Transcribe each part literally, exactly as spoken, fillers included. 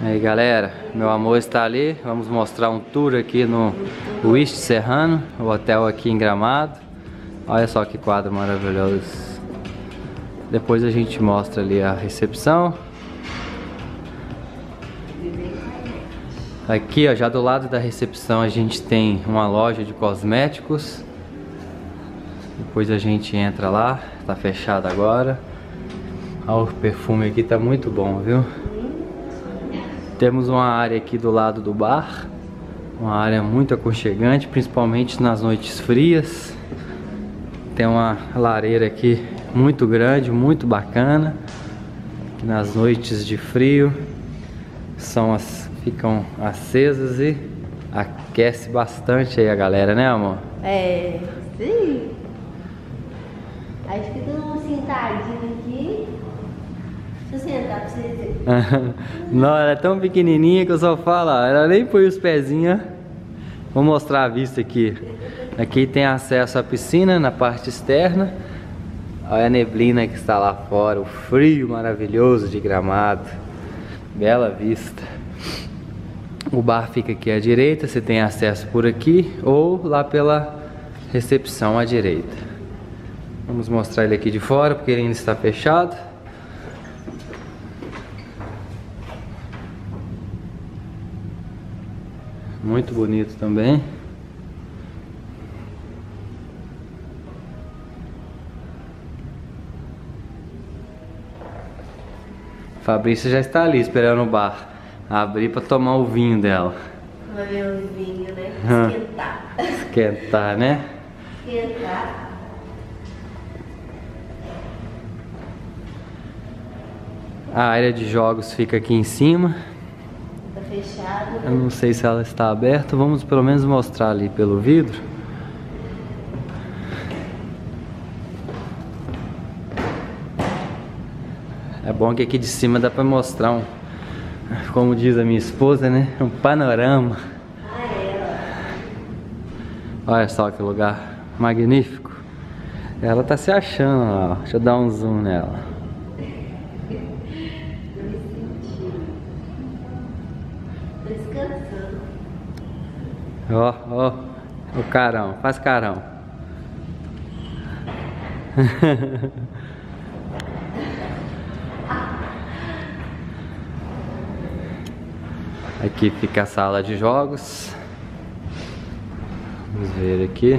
Aí galera, meu amor está ali. Vamos mostrar um tour aqui no Wish Serrano, o hotel aqui em Gramado. Olha só que quadro maravilhoso. Depois a gente mostra ali a recepção. Aqui ó, já do lado da recepção a gente tem uma loja de cosméticos. Depois a gente entra lá, tá fechado agora. Olha o perfume aqui, tá muito bom, viu? Temos uma área aqui do lado do bar, uma área muito aconchegante, principalmente nas noites frias. Tem uma lareira aqui muito grande, muito bacana. Nas noites de frio são as, ficam acesas e aquece bastante aí a galera, né amor? É, sim. Aí fica todo mundo sentadinho aqui. Deixa eu sentar pra vocês verem. Não, ela é tão pequenininha que eu só falo, ó, ela nem põe os pezinhos. Vou mostrar a vista aqui. Aqui tem acesso à piscina na parte externa. Olha a neblina que está lá fora, o frio maravilhoso de Gramado. Bela vista. O bar fica aqui à direita, você tem acesso por aqui ou lá pela recepção à direita. Vamos mostrar ele aqui de fora porque ele ainda está fechado. Muito bonito também. Fabrícia já está ali esperando o bar abrir para tomar o vinho dela. Vai ver o vinho, né? Esquentar. Esquentar, né? Esquentar. A área de jogos fica aqui em cima. Tá fechado. Eu não sei se ela está aberta. Vamos pelo menos mostrar ali pelo vidro. É bom que aqui de cima dá para mostrar um, como diz a minha esposa, né? Um panorama. Ah, é. Olha só que lugar magnífico. Ela tá se achando lá. Deixa eu dar um zoom nela. Tô descansando. Ó, ó, o carão, faz carão. Aqui fica a sala de jogos. Vamos ver aqui.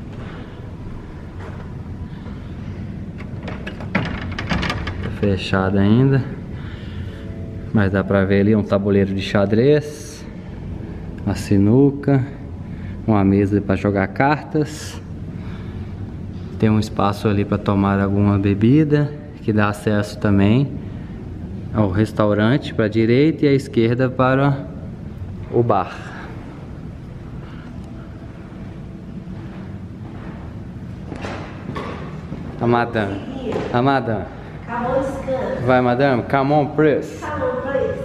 Tá fechado ainda, mas dá pra ver ali um tabuleiro de xadrez, uma sinuca, uma mesa para jogar cartas. Tem um espaço ali para tomar alguma bebida, que dá acesso também ao restaurante para a direita e à esquerda para o bar. A madame. A madame. Acabou o descanso. Vai, madame. Come on, please. Acabou, please.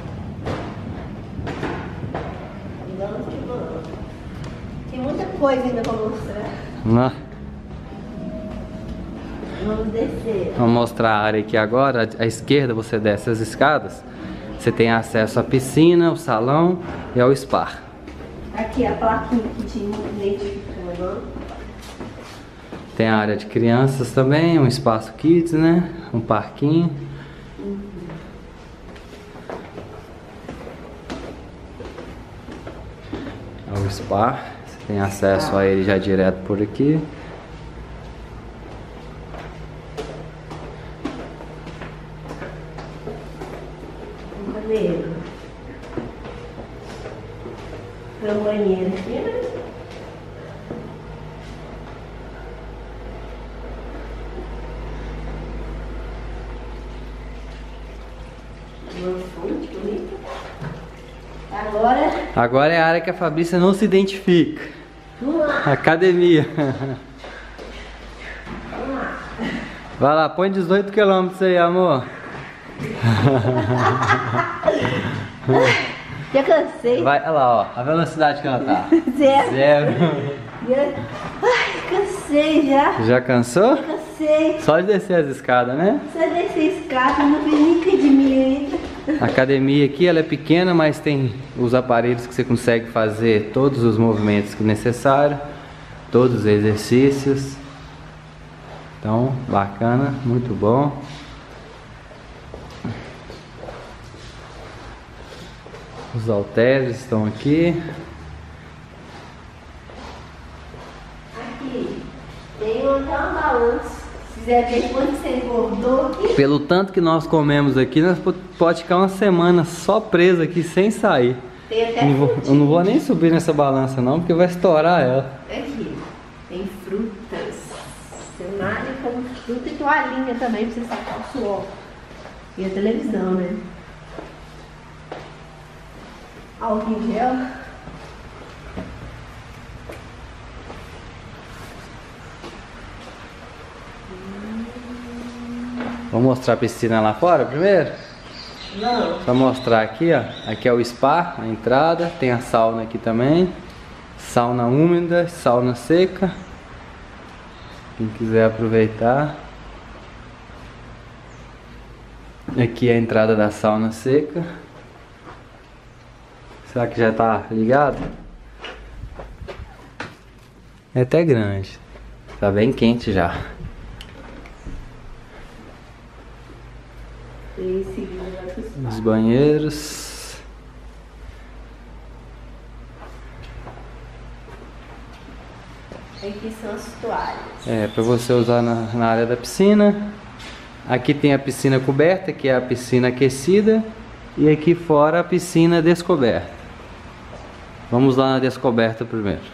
Vamos que vamos. Tem muita coisa ainda para mostrar. Não. Vamos descer. Vamos mostrar a área aqui agora. À esquerda você desce as escadas. Você tem acesso à piscina, ao salão e ao spa. Aqui a plaquinha que te identificando. Tem a área de crianças também, um espaço kids, né? Um parquinho. Uhum. É o spa. Você tem acesso a ele já direto por aqui. Banheiro. Meu banheiro aqui, né? Uma fonte bonita. Agora. Agora é a área que a Fabrícia não se identifica. Vamos lá. Academia. Vamos lá. Vai lá, põe dezoito quilômetros aí, amor. Já cansei. Vai, olha lá, ó, a velocidade que ela tá. Zero. Zero. Já... Ai, cansei já. Já cansou? Cansei. Só de descer as escadas, né? Só descer a escada, não vi nem que de mim ainda. A academia aqui ela é pequena, mas tem os aparelhos que você consegue fazer todos os movimentos necessários, todos os exercícios. Então, bacana, muito bom. Os halteres estão aqui. Aqui tem até uma balança. Se quiser ver quanto você engordou aqui. Pelo tanto que nós comemos aqui, nós pode ficar uma semana só preso aqui sem sair. Tem até não vou, eu não vou nem subir nessa balança não, porque vai estourar ela. Aqui tem frutas. Você malha com fruta e toalhinha também pra você sacar o suor. E a televisão, né? Álcool em gel. Vamos mostrar a piscina lá fora primeiro? Não. Só mostrar aqui, ó. Aqui é o spa, a entrada. Tem a sauna aqui também. Sauna úmida, sauna seca. Quem quiser aproveitar. Aqui é a entrada da sauna seca. Será que já tá ligado? É até grande. Tá bem quente já. Os banheiros. Aqui são as toalhas. É, para você usar na, na área da piscina. Aqui tem a piscina coberta, que é a piscina aquecida. E aqui fora a piscina descoberta. Vamos lá na descoberta primeiro.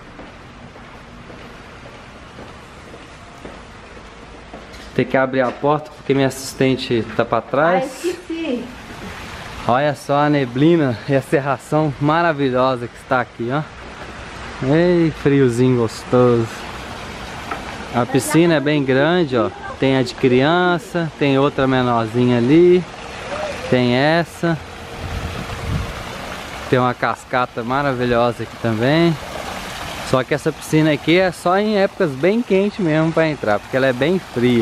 Tem que abrir a porta porque minha assistente tá para trás. Ah, esqueci. Olha só a neblina e a cerração maravilhosa que está aqui, ó. Ei, friozinho gostoso. A piscina é bem grande, ó. Tem a de criança, tem outra menorzinha ali. Tem essa. Tem uma cascata maravilhosa aqui também. Só que essa piscina aqui é só em épocas bem quentes mesmo para entrar, porque ela é bem fria.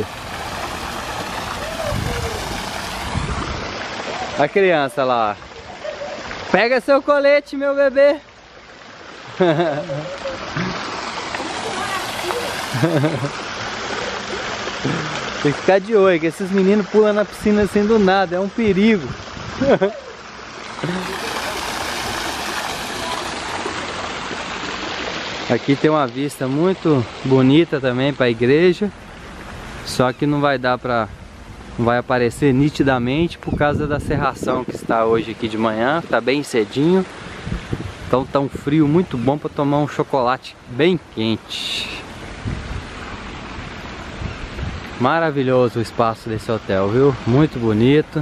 A criança lá. Pega seu colete, meu bebê. Tem que ficar de olho, que esses meninos pulam na piscina assim do nada, é um perigo. Aqui tem uma vista muito bonita também para a igreja. Só que não vai dar para... Não vai aparecer nitidamente por causa da cerração que está hoje aqui de manhã. Está bem cedinho. Então tá um frio muito bom para tomar um chocolate bem quente. Maravilhoso o espaço desse hotel, viu? Muito bonito.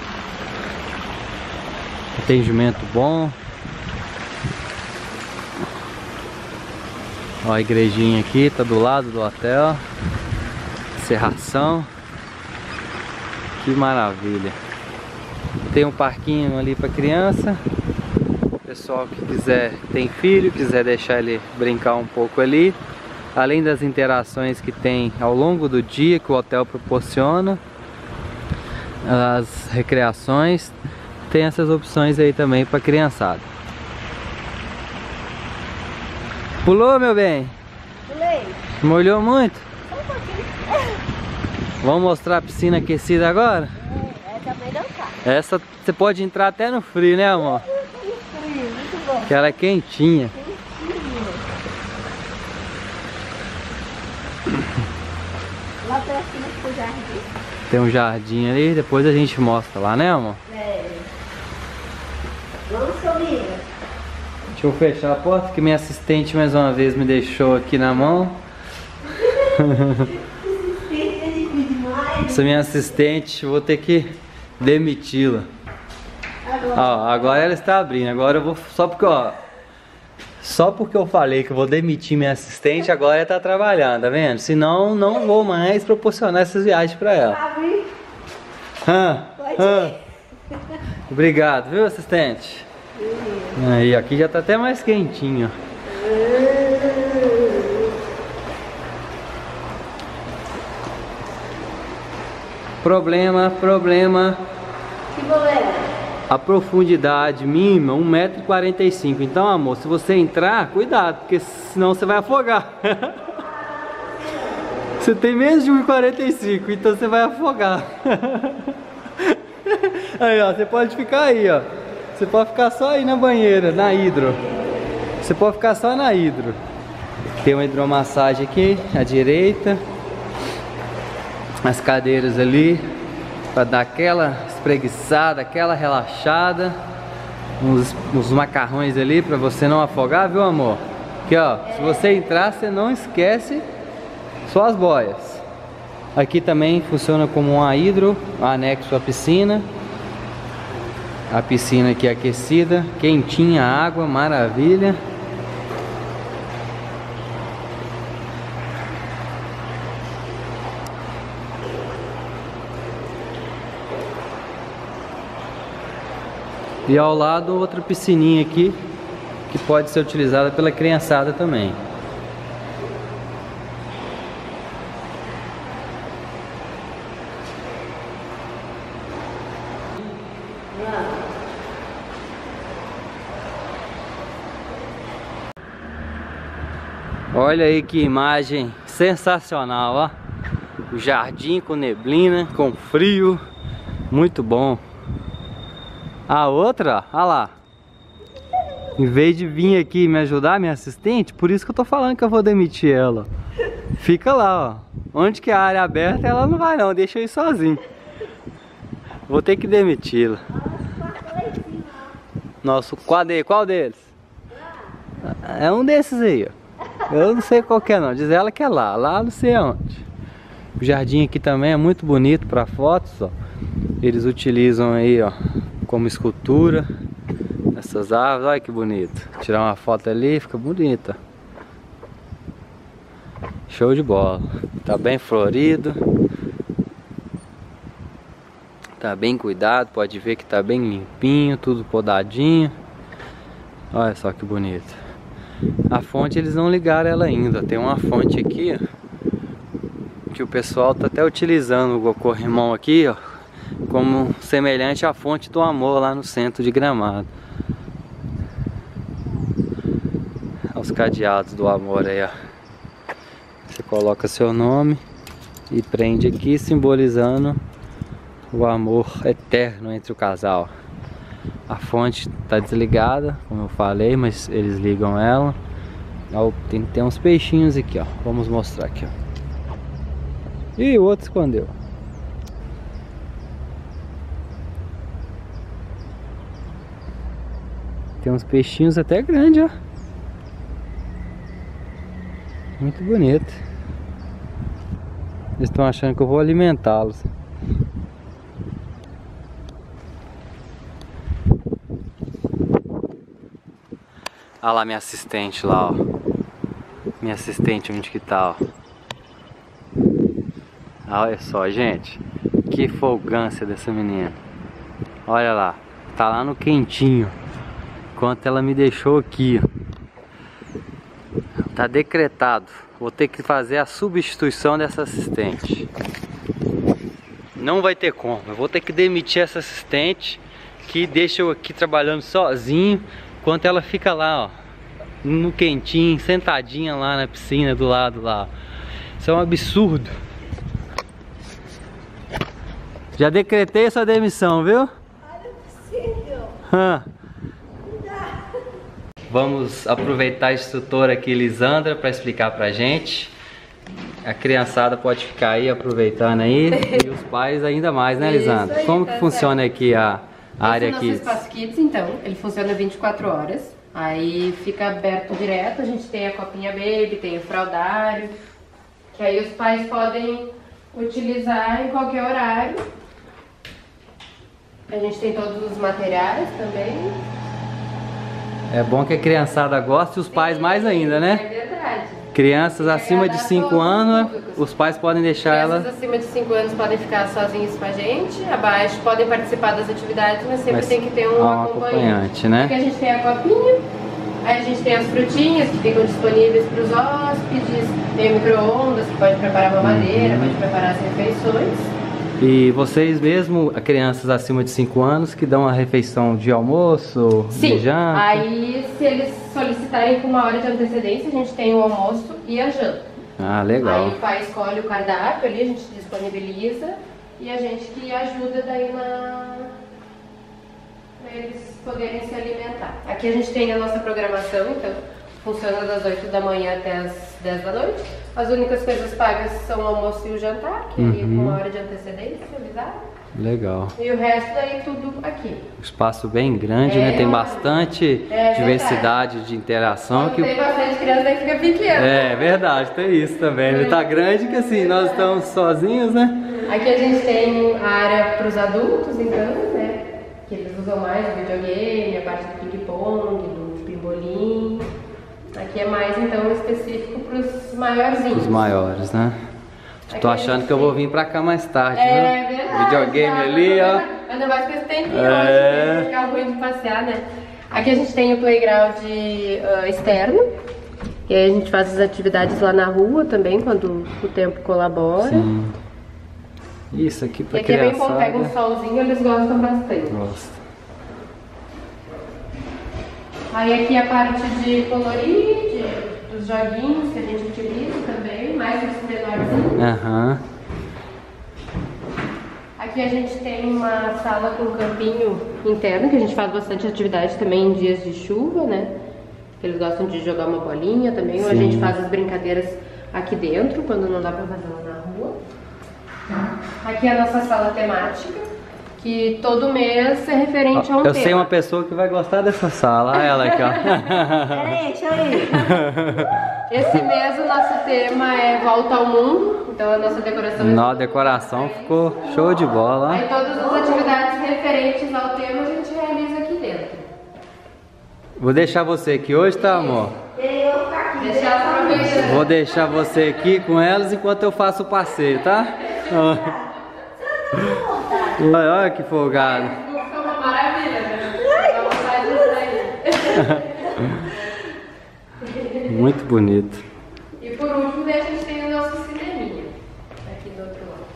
Atendimento bom. Ó, a igrejinha aqui, tá do lado do hotel. Cerração. Que maravilha. Tem um parquinho ali para criança. Pessoal que quiser, tem filho, quiser deixar ele brincar um pouco ali. Além das interações que tem ao longo do dia que o hotel proporciona, as recreações, tem essas opções aí também para criançada. Pulou, meu bem? Pulei. Molhou muito? Só um pouquinho. Vamos mostrar a piscina aquecida agora? É, é também não tá. Essa você pode entrar até no frio, né, amor? Frio, muito bom. Que ela é quentinha. Lá pra cima pro jardim. Tem um jardim ali, depois a gente mostra lá, né, amor? É. Vamos, família. Deixa eu fechar a porta que minha assistente mais uma vez me deixou aqui na mão. Essa minha assistente, eu vou ter que demiti-la. Ó, agora ela está abrindo. Agora eu vou, só porque, ó, só porque eu falei que eu vou demitir minha assistente, agora ela tá trabalhando, tá vendo? Senão não vou mais proporcionar essas viagens pra ela. Abre. Ah, Pode ah. ir. Obrigado, viu, assistente? Aí, aqui já tá até mais quentinho. Problema, problema. Que problema? A profundidade mínima um metro e quarenta e cinco. Então, amor, se você entrar, cuidado, porque senão você vai afogar. Você tem menos de um metro e quarenta e cinco, então você vai afogar. Aí, ó, você pode ficar aí, ó. Você pode ficar só aí na banheira, na hidro. Você pode ficar só na hidro. Tem uma hidromassagem aqui, à direita. As cadeiras ali, para dar aquela espreguiçada, aquela relaxada. Uns, uns macarrões ali para você não afogar, viu, amor? Aqui, ó, se você entrar, você não esquece só as boias. Aqui também funciona como uma hidro, anexo à piscina. A piscina aqui aquecida, quentinha a água, maravilha. E ao lado outra piscininha aqui, que pode ser utilizada pela criançada também. Olha aí que imagem sensacional, ó. O jardim com neblina, com frio, muito bom. A outra, ó, olha lá. Em vez de vir aqui me ajudar, minha assistente, por isso que eu tô falando que eu vou demitir ela. Fica lá, ó. Onde que é a área aberta, ela não vai não, deixa eu ir sozinho. Vou ter que demiti-la. Nosso quadro, qual deles? É um desses aí, ó. Eu não sei qual que é não, diz ela que é lá, lá não sei aonde. O jardim aqui também é muito bonito para fotos, ó. Eles utilizam aí, ó, como escultura essas árvores, olha que bonito. Tirar uma foto ali, fica bonita. Show de bola. Tá bem florido. Tá bem cuidado, pode ver que tá bem limpinho, tudo podadinho. Olha só que bonito. A fonte eles não ligaram ela ainda. Tem uma fonte aqui, ó, que o pessoal tá até utilizando o corrimão aqui, ó, como semelhante à fonte do amor lá no centro de Gramado. Os cadeados do amor aí, ó. Você coloca seu nome e prende aqui, simbolizando o amor eterno entre o casal. A fonte está desligada, como eu falei, mas eles ligam ela. Tem que ter uns peixinhos aqui, ó. Vamos mostrar aqui, ó. Ih, o outro escondeu. Tem uns peixinhos até grandes, ó. Muito bonito. Eles estão achando que eu vou alimentá-los. Olha lá minha assistente lá, ó. Minha assistente onde que tá, ó. Olha só, gente. Que folgância dessa menina. Olha lá. Tá lá no quentinho. Enquanto ela me deixou aqui, ó. Tá decretado. Vou ter que fazer a substituição dessa assistente. Não vai ter como. Eu vou ter que demitir essa assistente que deixa eu aqui trabalhando sozinho, enquanto ela fica lá, ó, no quentinho, sentadinha lá na piscina do lado lá. Isso é um absurdo. Já decretei essa demissão, viu? Olha o possível. Hã? Vamos aproveitar a instrutora aqui, Lisandra, para explicar pra gente. A criançada pode ficar aí aproveitando aí e os pais ainda mais, né, Lisandra? Aí, como tá que funciona certo. Aqui a, a área Kids? Esse é o nosso Espaço Kids, então, ele funciona vinte e quatro horas. Aí fica aberto direto, a gente tem a copinha baby, tem o fraldário, que aí os pais podem utilizar em qualquer horário. A gente tem todos os materiais também. É bom que a criançada goste e os pais Sim, mais ainda, né? É verdade. Crianças acima de cinco anos, os pais podem deixar ela... Crianças acima de cinco anos podem ficar sozinhos com a gente, abaixo podem participar das atividades, mas sempre mas tem que ter um, um acompanhante, acompanhante, né? Porque a gente tem a copinha, aí a gente tem as frutinhas que ficam disponíveis para os hóspedes, tem micro-ondas que pode preparar uma madeira, uhum. pode preparar as refeições. E vocês mesmo, crianças acima de cinco anos, que dão a refeição de almoço, Sim, de janta? aí se eles solicitarem com uma hora de antecedência, a gente tem o almoço e a janta. Ah, legal. Aí o pai escolhe o cardápio ali, a gente disponibiliza e a gente que ajuda daí na... para eles poderem se alimentar. Aqui a gente tem a nossa programação, então funciona das oito da manhã até as dez da noite. As únicas coisas pagas são o almoço e o jantar, que é com uma hora de antecedência, avisar. Legal. E o resto daí tudo aqui. Um espaço bem grande, É, né? Tem bastante é diversidade de interação. Quando Que... tem bastante criança, daí fica pequeno. É verdade, tem isso também. Ele tá grande que assim, nós estamos sozinhos, né? Aqui a gente tem a área para os adultos, então, né? Que eles usam mais o videogame, a parte do ping-pong, do pimbolim. Aqui é mais, então, específico para os maiorzinhos. Os maiores, né? Tô achando que eu vou vir pra cá mais tarde, É viu? verdade. Videogame tá, ali, ó. Ainda mais que esse tempinho É. hoje, né? Fica ruim de passear, né? Aqui a gente tem o playground uh, externo. E aí a gente faz as atividades lá na rua também, quando o tempo colabora. Sim. Isso aqui pra E aqui é bem bom, criançada. pega um solzinho, eles gostam bastante. Gosto. Aí aqui a parte de colorir, de, dos joguinhos que a gente utiliza também, mais os menorzinhos. Aham. Aqui a gente tem uma sala com campinho interno, que a gente faz bastante atividade também em dias de chuva, né? Eles gostam de jogar uma bolinha também, ou a Sim. gente faz as brincadeiras aqui dentro, quando não dá pra fazer lá na rua. Aqui é a nossa sala temática, que todo mês é referente a um Eu tema. sei uma pessoa que vai gostar dessa sala. Olha ela aqui, ó. Peraí, deixa eu ir. Esse mês o nosso tema é Volta ao Mundo, então a nossa decoração... Na decoração ficou show de bola. Aí todas as atividades referentes ao tema a gente realiza aqui dentro. Vou deixar você aqui hoje, tá, amor? Eu vou ficar aqui. Deixar ela aproveitando. Vou deixar você aqui com elas enquanto eu faço o passeio, tá? Ó. Olha, olha que folgado. Ficou uma maravilha, né? Dá vontade de sair. Muito bonito. E por último, daí a gente tem o nosso cineminha, aqui do outro lado.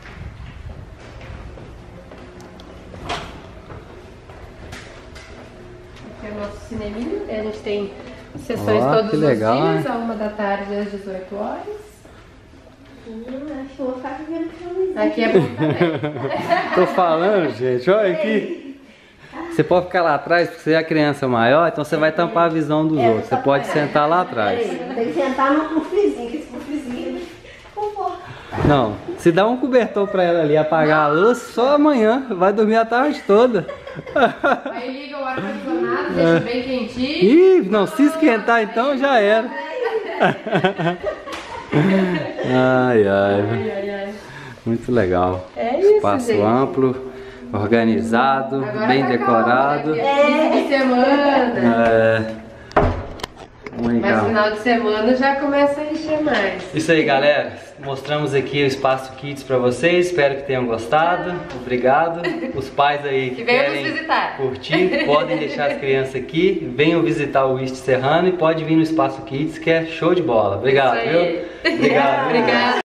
Aqui é o nosso cineminha, a gente tem sessões Ó, todos que os legal, dias, hein? a uma da tarde às dezoito horas. Hum, acho que eu vou ficar aqui vendo filmezinho. Aqui é bom também. Tô falando, gente, olha aqui. Você pode ficar lá atrás, porque você é a criança maior, então você vai tampar a visão dos outros. Você pode sentar lá atrás. Peraí, tem que sentar no puffzinho, que esse puffzinho conforta. Não, se dá um cobertor pra ela ali, apagar a luz, só amanhã, vai dormir a tarde toda. Aí liga o ar-condicionado, deixa bem quentinho. Ih, não, se esquentar então já era. Ai, ai, Ai, ai, ai. muito legal. É isso, Espaço gente. amplo, organizado, Agora bem tá decorado. calmo, né? Porque é fim de semana. É... Muito Mas legal. final de semana já começa a encher mais. Isso aí, galera. Mostramos aqui o Espaço Kids pra vocês. Espero que tenham gostado. Obrigado. Os pais aí que, Que venham nos querem visitar. curtir, podem deixar as crianças aqui. Venham visitar o East Serrano e pode vir no Espaço Kids, que é show de bola. Obrigado, Isso viu? aí. Obrigado. Obrigada.